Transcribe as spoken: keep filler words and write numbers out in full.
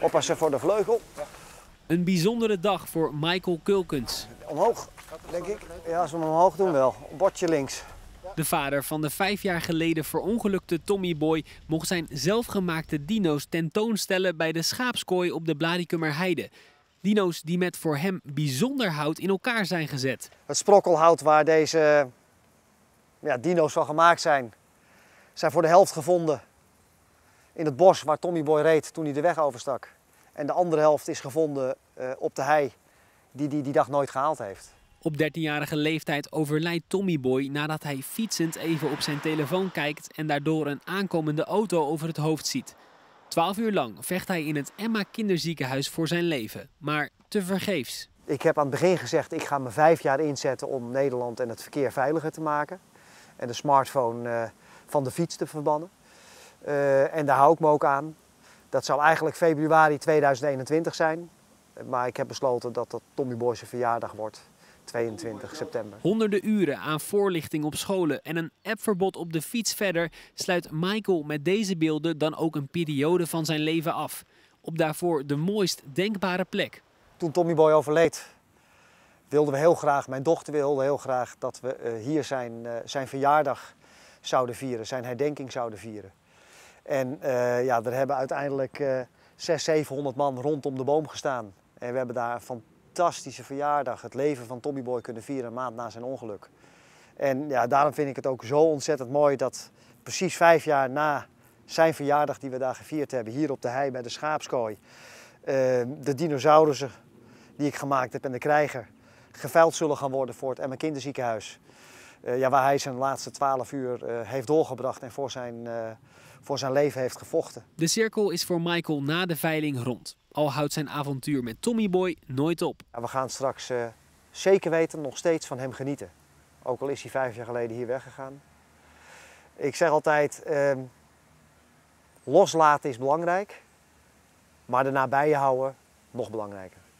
Oppassen voor de vleugel. Een bijzondere dag voor Michael Kulkens. Omhoog, denk ik. Ja, als we hem omhoog doen wel. Bordje links. De vader van de vijf jaar geleden verongelukte Tommy Boy mocht zijn zelfgemaakte dino's tentoonstellen bij de schaapskooi op de Blaricummerheide. Dino's die met voor hem bijzonder hout in elkaar zijn gezet. Het sprokkelhout waar deze ja, dino's van gemaakt zijn, zijn voor de helft gevonden in het bos waar Tommy Boy reed toen hij de weg overstak. En de andere helft is gevonden uh, op de hei die hij die dag nooit gehaald heeft. Op dertienjarige leeftijd overlijdt Tommy Boy nadat hij fietsend even op zijn telefoon kijkt en daardoor een aankomende auto over het hoofd ziet. Twaalf uur lang vecht hij in het Emma kinderziekenhuis voor zijn leven, maar tevergeefs. Ik heb aan het begin gezegd, ik ga me vijf jaar inzetten om Nederland en het verkeer veiliger te maken. En de smartphone uh, van de fiets te verbannen. Uh, en daar hou ik me ook aan. Dat zou eigenlijk februari tweeduizend eenentwintig zijn. Maar ik heb besloten dat dat Tommy Boy zijn verjaardag wordt. tweeëntwintig september. Honderden uren aan voorlichting op scholen en een appverbod op de fiets verder sluit Michael met deze beelden dan ook een periode van zijn leven af. Op daarvoor de mooist denkbare plek. Toen Tommy Boy overleed, wilden we heel graag, mijn dochter wilde heel graag dat we uh, hier zijn, uh, zijn verjaardag zouden vieren, zijn herdenking zouden vieren. En uh, ja, er hebben uiteindelijk uh, zeshonderd, zevenhonderd man rondom de boom gestaan. En we hebben daar een fantastische verjaardag, het leven van Tommy Boy kunnen vieren een maand na zijn ongeluk. En ja, daarom vind ik het ook zo ontzettend mooi dat precies vijf jaar na zijn verjaardag die we daar gevierd hebben, hier op de hei bij de schaapskooi, uh, de dinosaurussen die ik gemaakt heb en de krijger geveild zullen gaan worden voor het Emma kinderziekenhuis. Uh, ja, waar hij zijn laatste twaalf uur uh, heeft doorgebracht en voor zijn, uh, voor zijn leven heeft gevochten. De cirkel is voor Michael na de veiling rond. Al houdt zijn avontuur met Tommy Boy nooit op. Ja, we gaan straks uh, zeker weten nog steeds van hem genieten. Ook al is hij vijf jaar geleden hier weggegaan. Ik zeg altijd, uh, loslaten is belangrijk, maar de nabije houden nog belangrijker.